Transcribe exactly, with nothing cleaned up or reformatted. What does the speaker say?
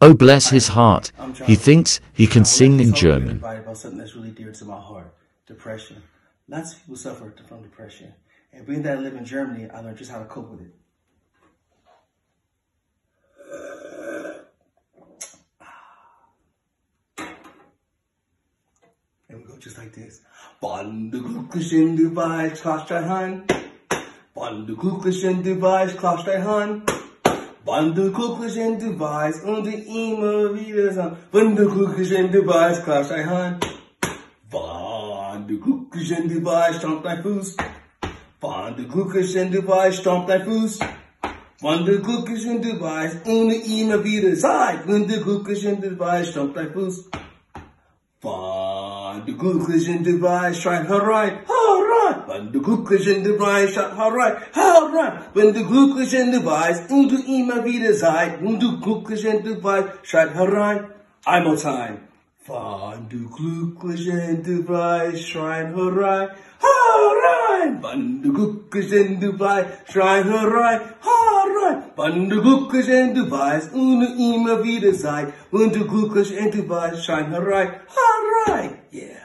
Oh, bless his heart. I'm trying He to- thinks he can I would sing like to in talk to German. everybody about something that's really dear to my heart: depression. Lots of people suffer from depression, and being that I live in Germany, I learned just how to cope with it. And we go just like this. Von der glücklichen Device, klatscht dein Hand. Von der glücklichen Device, klatscht dein Hand. Von der glücklichen Device und immer wieder sagen. Von der glücklichen Device, klatscht dein Hand. Von der glücklichen Device, stamp dein Fuß. Von der glücklichen Device, stamp dein Fuß. Von der glücklichen Device und immer wieder sagen. Von der glücklichen Device, stamp dein Fuß. Von der glücklichen Device, schreit herein, herein. Von der glücklichen Device, schreit herein, herein. Wenn der glücklichen Device und du immer wieder seid, und du glücklichen Device, schreit herein. Ein more time. Von der glücklichen Device, schreit herein, herein. Von der glücklichen Device, schreit herein, herein. Von der glücklichen Device und du immer wieder seid, und du glücklichen Device, schreit herein, herein. Yeah.